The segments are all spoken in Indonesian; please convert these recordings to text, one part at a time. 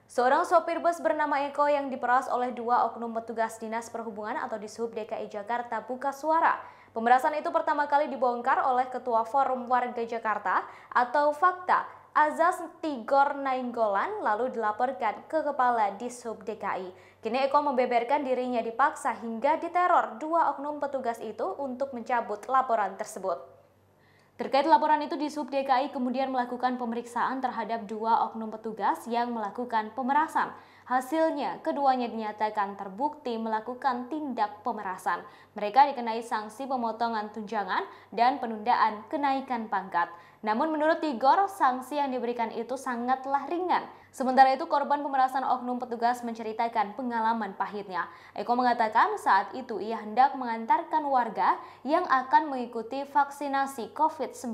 Seorang sopir bus bernama Eko yang diperas oleh dua oknum petugas Dinas Perhubungan atau Dishub DKI Jakarta buka suara. Pemerasan itu pertama kali dibongkar oleh Ketua Forum Warga Jakarta atau Fakta, Azaz Tigor Nainggolan, lalu dilaporkan ke Kepala Dishub DKI. Kini Eko membeberkan dirinya dipaksa hingga diteror dua oknum petugas itu untuk mencabut laporan tersebut. Terkait laporan itu, Dishub DKI kemudian melakukan pemeriksaan terhadap dua oknum petugas yang melakukan pemerasan. Hasilnya, keduanya dinyatakan terbukti melakukan tindak pemerasan. Mereka dikenai sanksi pemotongan tunjangan dan penundaan kenaikan pangkat. Namun menurut Tigor, sanksi yang diberikan itu sangatlah ringan. Sementara itu, korban pemerasan oknum petugas menceritakan pengalaman pahitnya. Eko mengatakan saat itu ia hendak mengantarkan warga yang akan mengikuti vaksinasi COVID-19.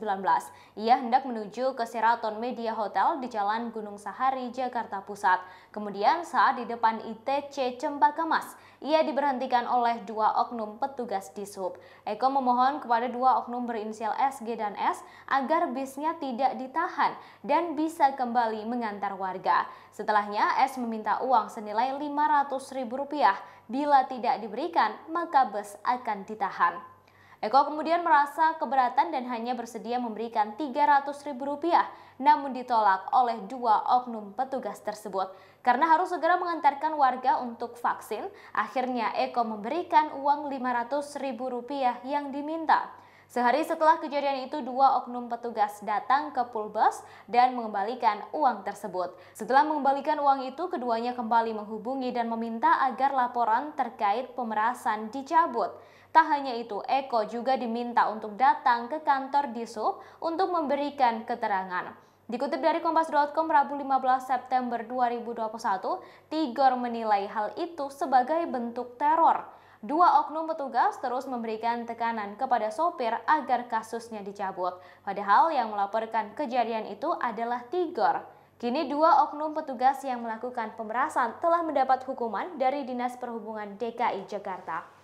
Ia hendak menuju ke Sheraton Media Hotel di Jalan Gunung Sahari, Jakarta Pusat. Kemudian saat di depan ITC Cempaka Mas, ia diberhentikan oleh dua oknum petugas Dishub. Eko memohon kepada dua oknum berinisial SG dan S agar bisnya tidak ditahan dan bisa kembali mengantar warga. Setelahnya, S meminta uang senilai Rp500.000. Bila tidak diberikan, maka bus akan ditahan. Eko kemudian merasa keberatan dan hanya bersedia memberikan Rp300.000, namun ditolak oleh dua oknum petugas tersebut. Karena harus segera mengantarkan warga untuk vaksin, akhirnya Eko memberikan uang Rp500.000 yang diminta. Sehari setelah kejadian itu, dua oknum petugas datang ke Pulbus dan mengembalikan uang tersebut. Setelah mengembalikan uang itu, keduanya kembali menghubungi dan meminta agar laporan terkait pemerasan dicabut. Tak hanya itu, Eko juga diminta untuk datang ke kantor Dishub untuk memberikan keterangan. Dikutip dari Kompas.com Rabu 15 September 2021, Tigor menilai hal itu sebagai bentuk teror. Dua oknum petugas terus memberikan tekanan kepada sopir agar kasusnya dicabut. Padahal yang melaporkan kejadian itu adalah Tigor. Kini dua oknum petugas yang melakukan pemerasan telah mendapat hukuman dari Dinas Perhubungan DKI Jakarta.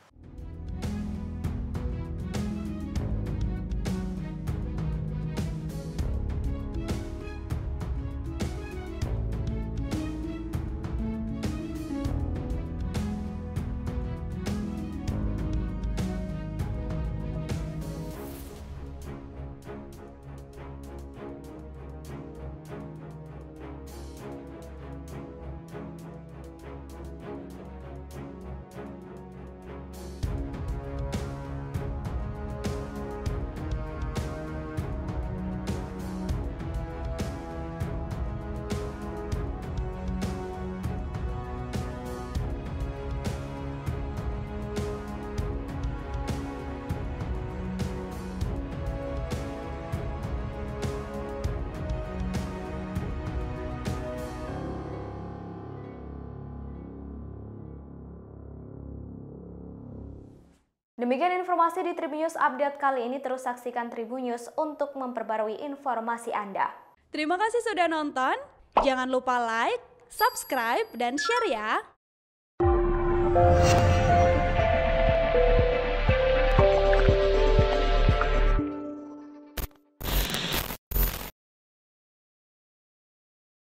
Demikian informasi di Tribun News Update kali ini. Terus saksikan Tribun News untuk memperbarui informasi Anda. Terima kasih sudah nonton. Jangan lupa like, subscribe, dan share ya.